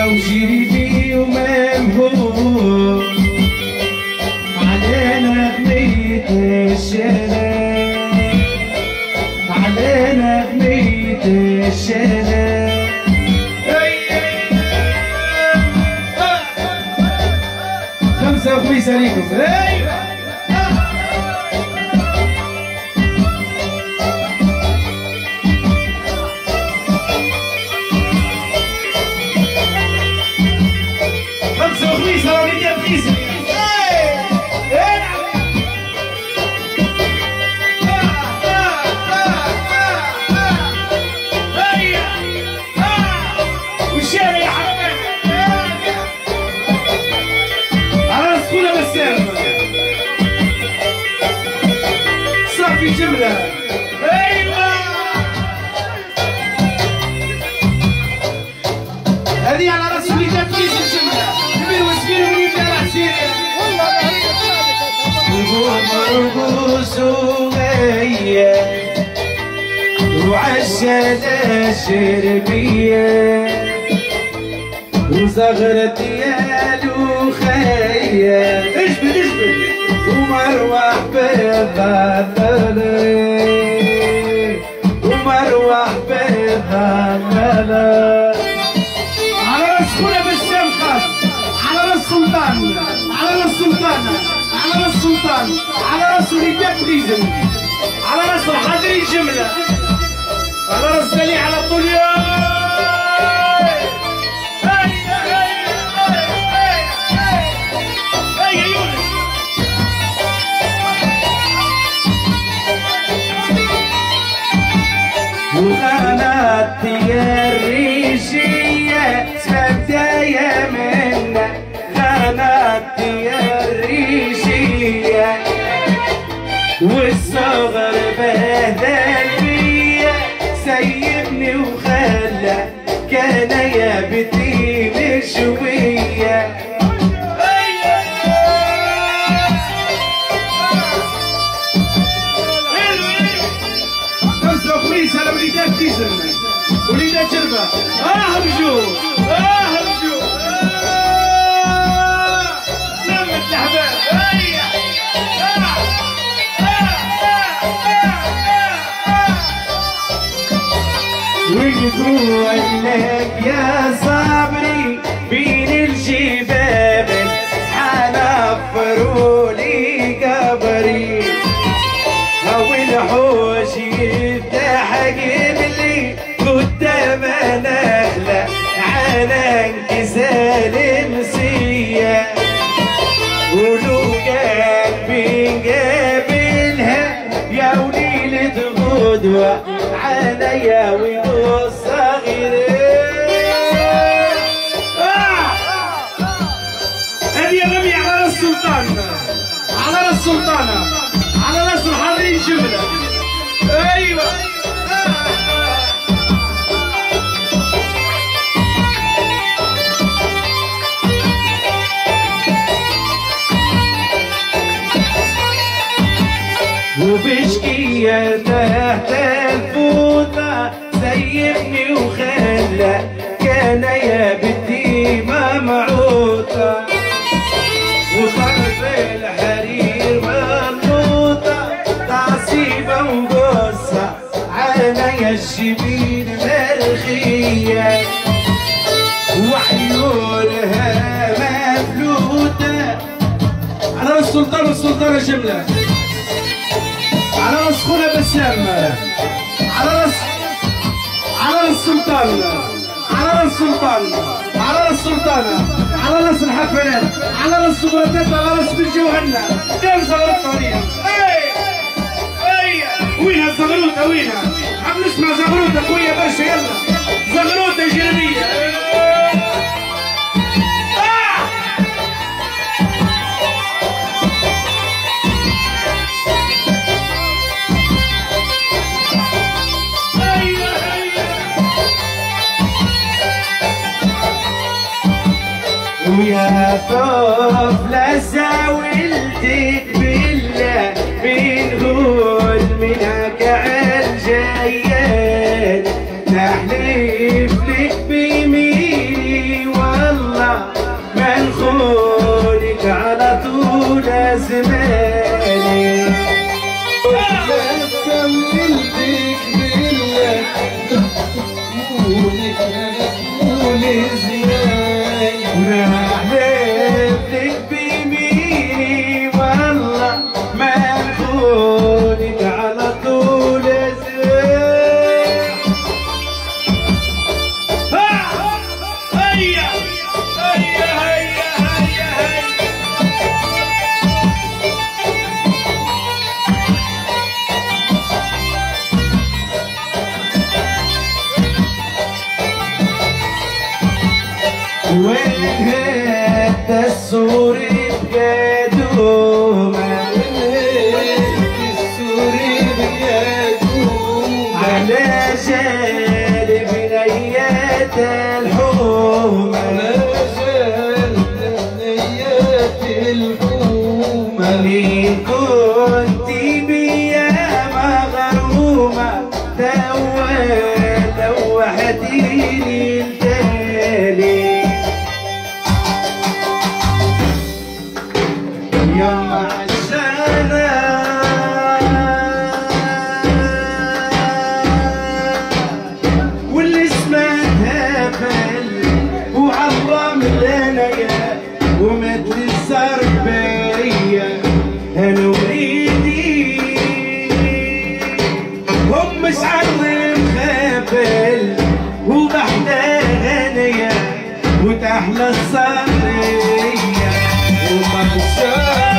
وجريبي وممهور علينا بنية الشرف، علينا بنية الشرف. 5 وخميس عليكم. صافي جملة. ايوه هذه على راس وليدات كيس الجملة. كبير وصغير وليدات العسير رقوص وغية وعالشالة شربية وزغرة ديالو خية. اجبد اجبد ومروح بالظلالي ومروح بالظلالي. على راس خونا بسام خاص، على راس سلطان، على راس سلطانة، على راس سلطان، على راس وليدات غيزم، على راس الحاضرين جملة، على راس دليل على طوليا. وغنات يا الريشية سبدايا منا، غنات يا الريشية والصغر بهدل بيا سيبني وخلى كان يا بتي مشوية. 5 وخميس على وليدات كيزن وليدات جربة. اهرجوا اهرجوا لمة الأحباب. ويقولوا لك يا صبري بين الجباب حنفروا لي قبري او الحوش يفتح قبلي قدام نخلة على انكسال مسية ولو كان بنقابلها يا وليلة غدوة عليا ويدوس صغيرين. هذه الرمية على راس السلطان، على راس السلطانة، على راس الحاضرين جملة. ايوه وبشكية تحت الفوطة سيبني وخلى كان يا بنتي ممعوطة وطرف الحرير مربوطة تعصيبة وقصة عينيا الشبين مرخية وعيونها مفلوتة. على راس السلطان والسلطانة جملة، على راس خونا بسام، على راس سلطان، على راس سلطان، على راس سلطانة، على راس الحفلات، على راس سبرتات، على راس بن جوهنا. كم زغروطة ولينا؟ وينها الزغروطة وينها؟ حاب نسمع زغروطة خويا باشا يلا. زغروطة جربية. ويا طفلة ساولتك بالله بنقول منك عالجيان نحلف لك بيميني زين ونحلف بيميني والله ما نخونك على طول زين. هيا هيا هيا هيا وين السور بقدومه السور بقدومه على جالب نيات الحومه على جالب نيات الحومه اللي كنت بيا مغرومه توحديني التالي يا معشرة واللي اسمها بل وعظم لنا ومد الزربية انا وريدي هم مش عظم خبل وبحدها هنية وتحلى الصبرية ومعشرة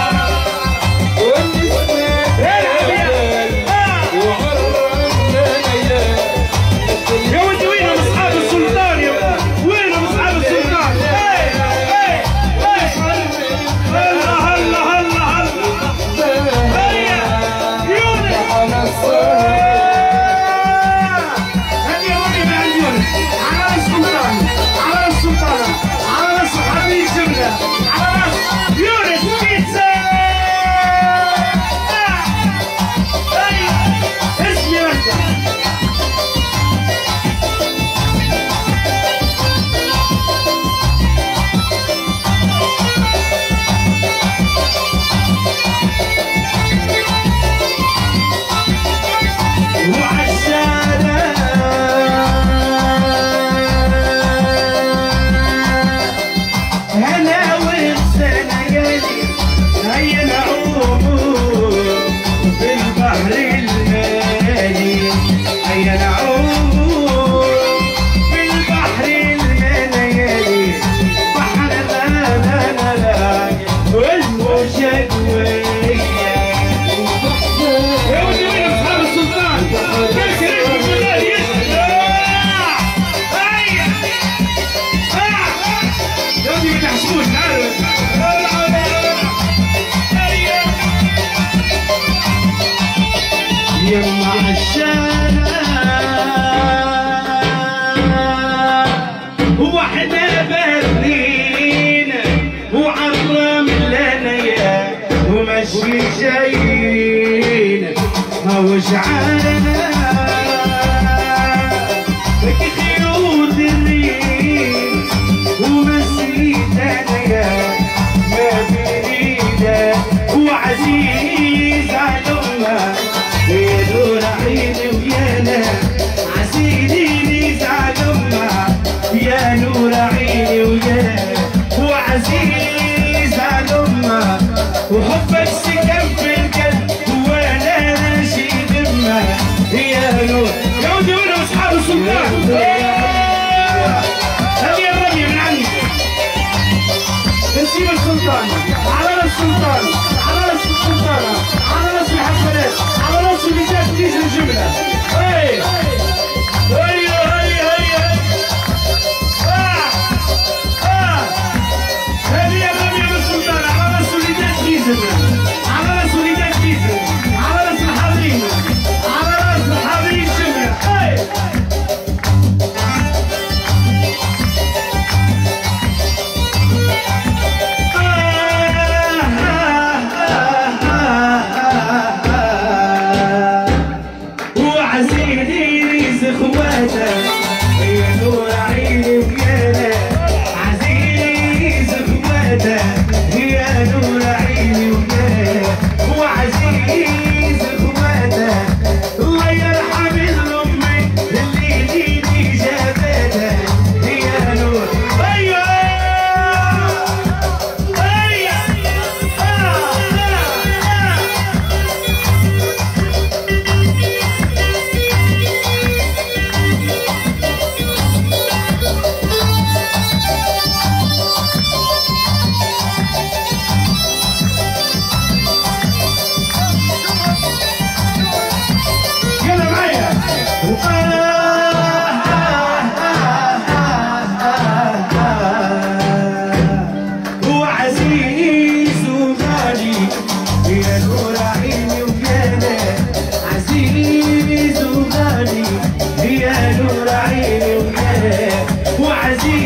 يا معشرة واحنا برلين وعالرمل لنا ومشي جايين هوش عالنا بكي خيوط الريم ومسيتنا ما بريدة وعزيز على أمه يا نور عيني ويانا عزيزي زعل امها يا نور عيني ويانا وعزيز على امها وحبك سكن في القلب وانا نشيد امها يا نور يا ودي وين اصحاب السلطان هذه الرميه من عندي نسيب السلطان على السلطان على السلطانه على راس الحفلات على راس اللي جات تيجي الجمله هي هيا هيا هيا هذه الرميه من السلطان على راس اللي جات تيجي على راس اللي جات تيجي على راس الحريم على راس الحريم جمله هي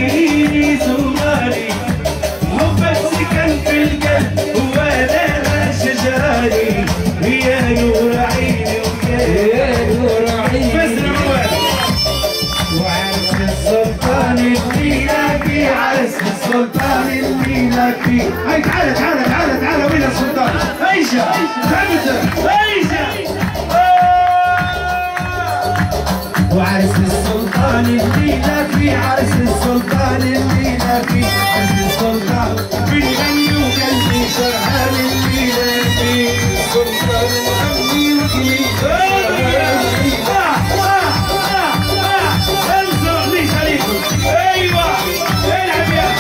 يجيني زماني حبك سكن في القلب وانا شجراني يا نور عيني ويا نور عيني وعرس السلطان الميلادي عرس السلطان الميلادي هاي تعال تعال تعال تعال وين السلطان هيجا فهمت هيجا وعرس السلطان الميلادي عرس السلطان الميلادي عرس السلطان بنغني وقلبي شرحان الميلادي السلطان مغني وقلبي ايوه العب يا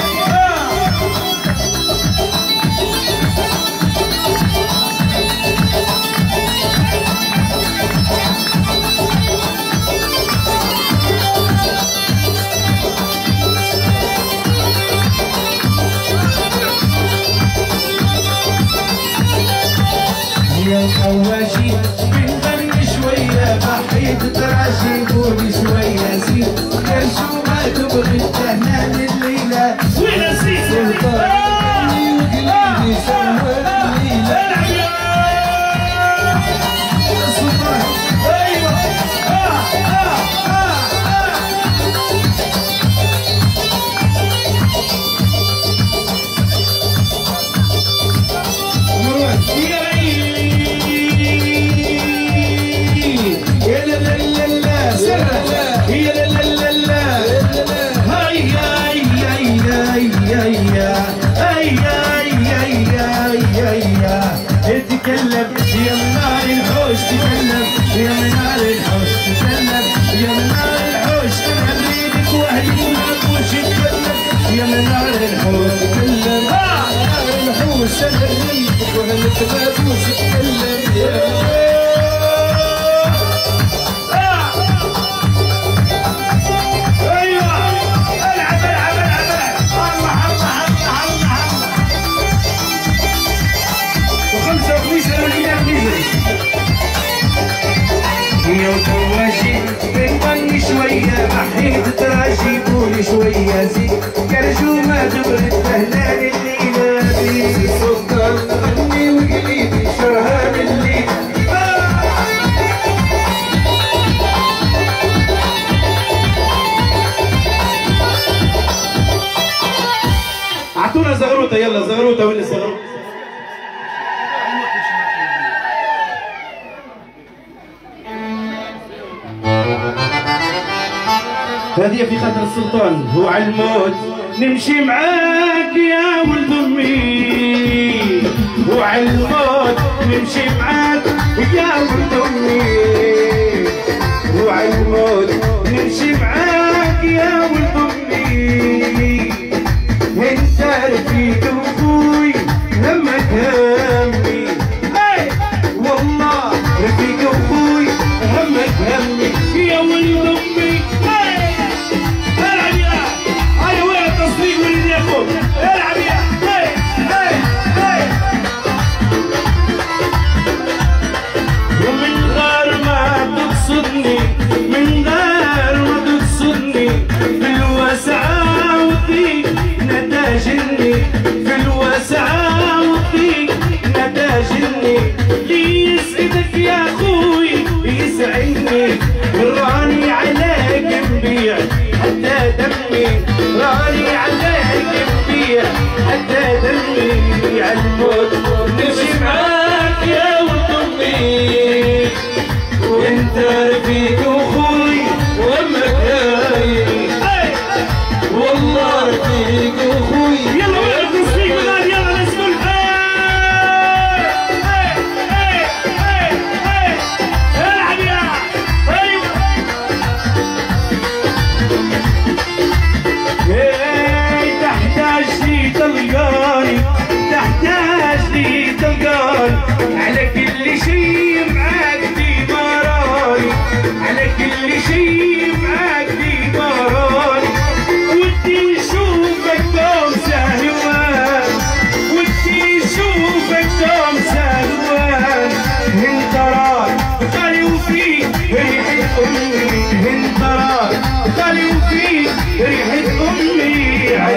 يا القواشي بنغني شويه بحيد تراشي قولي شويه زين كرشو ما تبغي التهنان الليله وين السيس سلطاني وقلبي سوى الليله سلطان ايوه مروان تكلم يا منار الحوش تكلم يا منار الحوش تكلم يا منار الحوش انا اريدك واهلي ما ابوش يتكلم يا منار الحوش تكلم الحوش انا اريدك واهلك ما ابوش يتكلم يا وتواجي بنغني شوية بحيد تراجي قولي شوية زين كرجو ما تبغي التهنان الليلة بي سلطان غني وقليبي شرهان الليل اعطونا زغروطة يلا زغروطة وين الزغروطة هذه في خاطر السلطان هو على الموت نمشي معاك يا ولد امي وعلى الموت نمشي معاك يا ولد امي وعلى الموت نمشي معاك يا ولد امي انت رفيق اخوي همك همي والله رفيق اخوي همك همي يا ولد امي العب يا هاي هاي هاي ومن غير ما تقصدني من غير ما تقصدني في الوسعة وفيك نتاجني في الوسعة وفيك نتاجني اللي يسعدك يا اخوي يسعدني راني عليك نبيع حتى دمي راني عليك نبيع حتى دمي على الموت نمشي معاك يا ولد امي وانت رفيق اخوي وامك هاي والله رفيق اخوي يلا وين التصفيق ولاد يلا نسمع العب يا ايوه تحتاج لي تلقاني تحتاج لي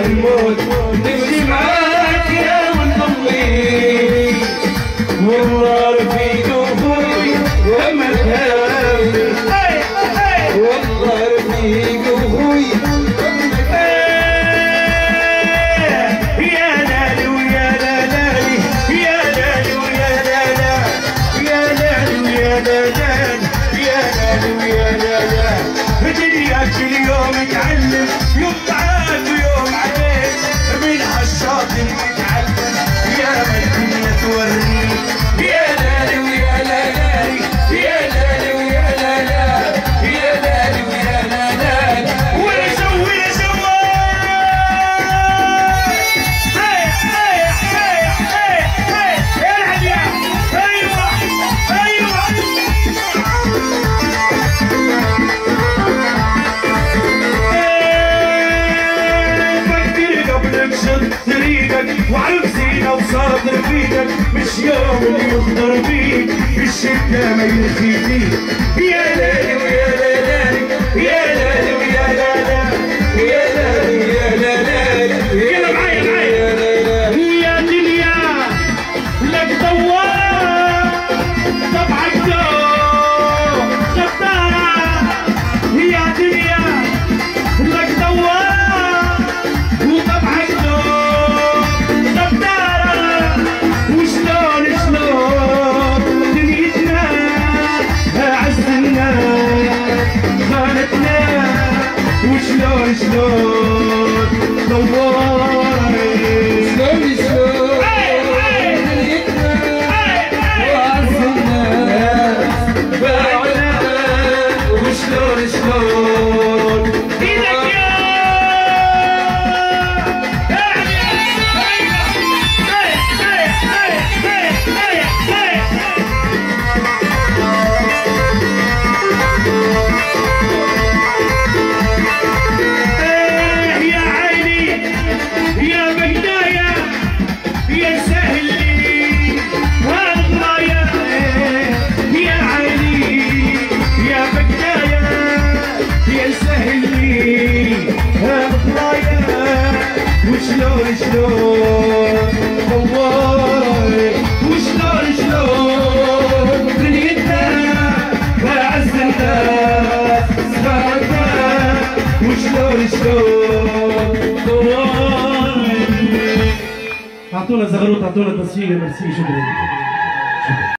الموت نمشي معاك يا ولد امي والله رفيق اخوي لما تهاوي والله رفيق اخوي يا لالي ويا لالي يا لالي ويا لالا يا لالي ويا لالا يا لالي ويا لالا دنياك اليوم تعلم يوم معاك ويوم عليك من هالشاطئ تتعلم يا ما الدنيا توريك يا لالي ويا لالي يا لالي ويا لالا يا لالي ويا لالا ولا سوى ولا سوى العب يا ايوه ايوه طريقك وعرف زينة وصادر فيك مش يوم اللي يخضر بيك الشدة ما يرخي فيك يا لالي ويا لالي يا لالي ويا لالا يا لالي ويا لالا يلا معايا معايا يا دنيا لك دوار طبعك دوم غدارة يا دنيا لك دوار وطبعك شلون شلون دواري شلون شلون دنيتنا وعزنا باعنا وشلون شلون ايدك يا وشلون شلون دواري وشلون شلون دنيتنا بعز الناس سمعتنا وشلون شلون دواري اعطونا زغروط اعطونا تصفيق ميرسي شكرا